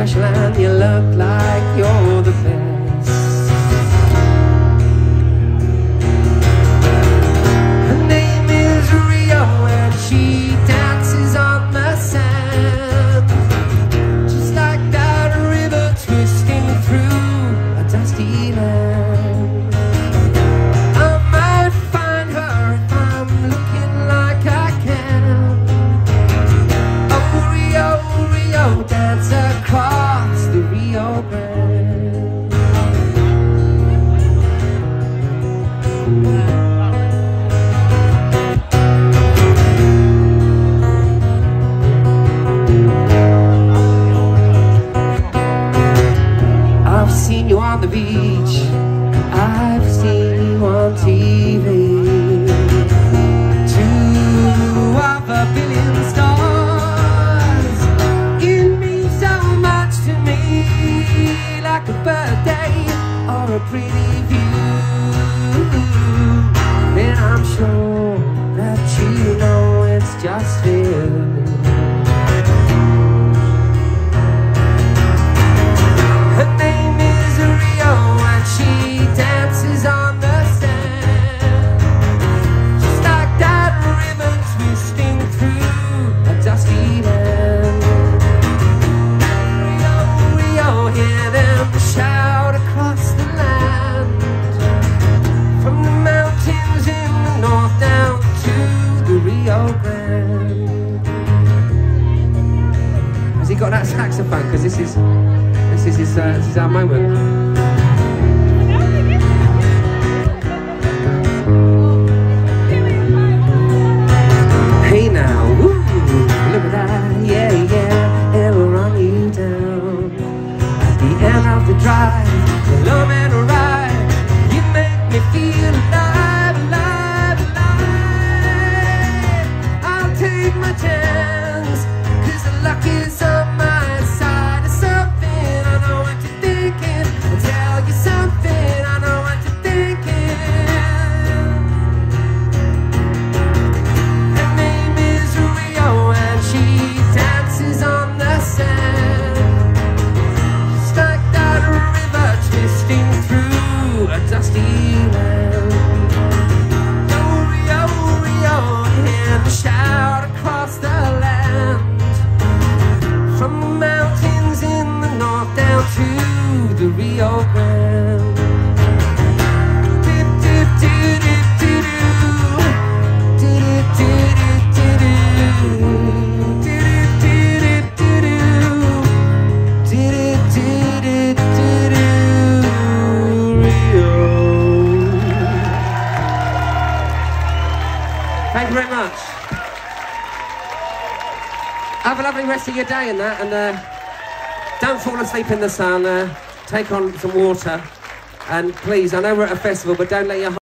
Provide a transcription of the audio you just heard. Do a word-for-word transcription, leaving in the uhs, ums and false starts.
special and you look like you're the best. Her name is Rio and she dances on the sand, just like that river twisting through a dusty land. I might find her if I'm looking like I can. Oh Rio, Rio, dance across the Rio Grande. I've seen you on the beach, I've seen you on T V. Two of a billion stars, it means so much to me, like a birthday or a pretty view. And I'm sure that you know it's just for you. Her name is Rio and she dances on the sand, just like that river twisting through a dusty land. Rio, Rio, hear them shout across the land, from the mountains in the north down to the Rio Grande. Has he got that saxophone? Because this is this is his, uh, this is our moment. Hey now, woo, look at that, yeah, yeah, it'll run you down. At the end of the drive, the love and a ride, you make me feel alive, alive, alive. I'll take my chance, cause the luck is on my side. It's something I know what you're thinking, I'll tell you something I know what you're thinking. Her name is Rio and she dances on the sand, just like that river twisting through a dusty land. Oh Rio, Rio, hear the shout across the land, from the mountains in the north down to the Rio Grande. Dip, dip, dip, dip, dip, dip, dip, dip, dip, dip, dip, Rio. Thank you very much. Have a lovely rest of your day and that, and uh, don't fall asleep in the sun. Uh, take on some water, and please, I know we're at a festival, but don't let your